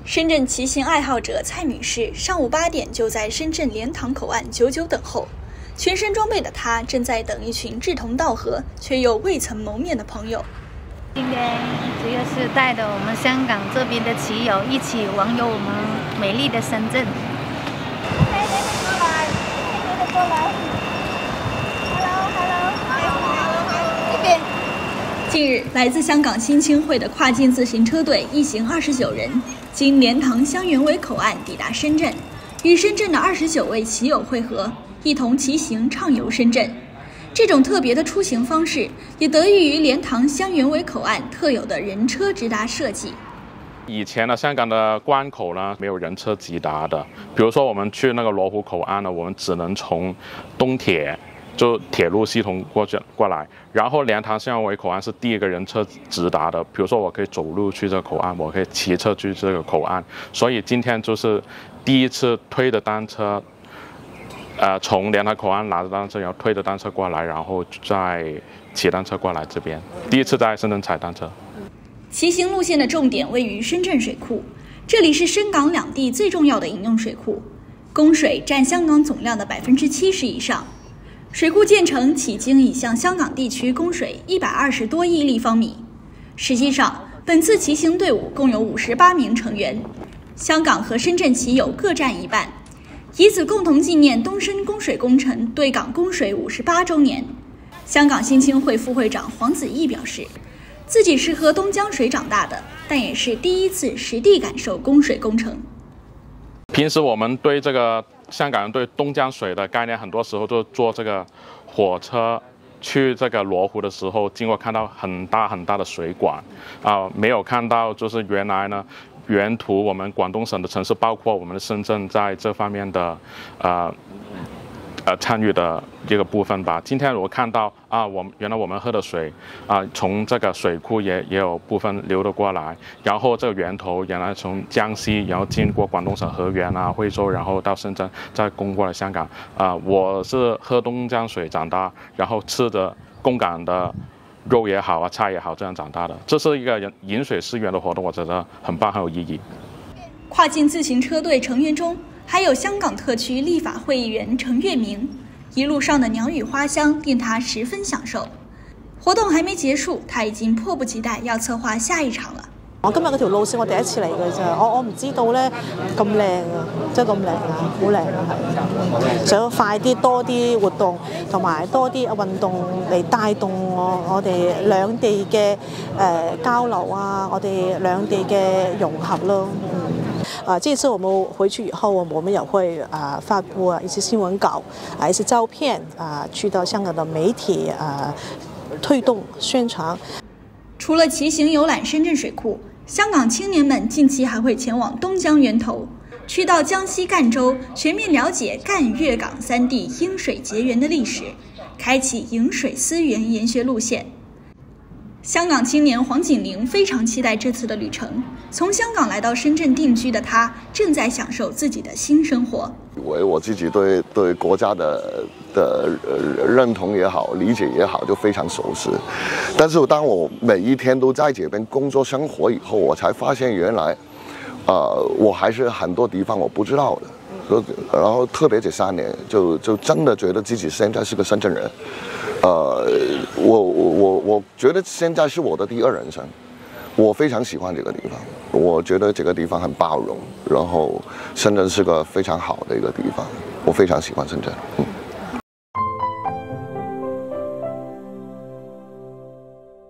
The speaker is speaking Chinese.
深圳骑行爱好者蔡女士上午8点就在深圳莲塘口岸久久等候，全身装备的她正在等一群志同道合却又未曾谋面的朋友。 今天主要是带着我们香港这边的骑友一起网游我们美丽的深圳。过来 ，Hello， 这边。 近日，来自香港新青会的跨境自行车队一行29人，经莲塘香园围口岸抵达深圳，与深圳的29位骑友会合，一同骑行畅游深圳。这种特别的出行方式，也得益于莲塘香园围口岸特有的人车直达设计。 以前呢，香港的关口呢没有人车直达的，比如说我们去那个罗湖口岸呢，我们只能从东铁就铁路系统过来，然后莲塘香园围口岸是第一个人车直达的。比如说我可以走路去这个口岸，我可以骑车去这个口岸，所以今天就是第一次推着单车，从莲塘口岸拿着单车，然后推着单车过来，然后再骑单车过来这边，第一次在深圳踩单车。 骑行路线的重点位于深圳水库，这里是深港两地最重要的饮用水库，供水占香港总量的70%以上。水库建成迄今已向香港地区供水120多亿立方米。实际上，本次骑行队伍共有58名成员，香港和深圳骑友各占一半，以此共同纪念东深供水工程对港供水58周年。香港新青会副会长黄子毅表示，自己是喝东江水长大的，但也是第一次实地感受供水工程。 平时我们对这个香港人对东江水的概念，很多时候就坐这个火车去这个罗湖的时候，经过看到很大很大的水管，没有看到就是原来呢，沿途我们广东省的城市，包括我们的深圳，在这方面的参与的这个部分吧。今天我看到原来我们喝的水从这个水库也有部分流得过来，然后这个源头原来从江西，然后经过广东省河源惠州，然后到深圳，再供过来香港。我是喝东江水长大，然后吃着供港的肉也好菜也好，这样长大的。这是一个饮水思源的活动，我觉得很棒，很有意义。 跨境自行车队成员中，还有香港特区立法会议员程月明，一路上的鸟语花香令他十分享受。活動還未結束，他已經迫不及待要策劃下一場啦。 我今日嗰條路線我第一次嚟嘅咋，我唔知道咧咁靚啊，真係咁靚啊，好靚啊，係。想快啲多啲活動，同埋多啲運動嚟帶動我哋兩地嘅交流啊，我哋兩地嘅融合咯。這次我們回去以後，我們也會發布一些新聞稿，一些照片去到香港的媒體推動宣傳。 除了騎行遊覽深圳水庫，香港青年們近期還會前往東江源頭，去到江西贛州，全面了解贛粵港3地因水結緣的歷史，開啟飲水思源研學路線。香港青年黃景玲非常期待這次的旅程。從香港來到深圳定居的他，正在享受自己的新生活。 我自己對國家的認同也好，理解也好，就非常熟悉。但是當我每一天都在這邊工作生活以後，我才發現原來，我還是很多地方我不知道的。然後特別這3年，就真的覺得自己現在是個深圳人。我覺得現在是我的第二人生。我非常喜歡這個地方，我覺得這個地方很包容，然後深圳是個非常好的一個地方，我非常喜歡深圳。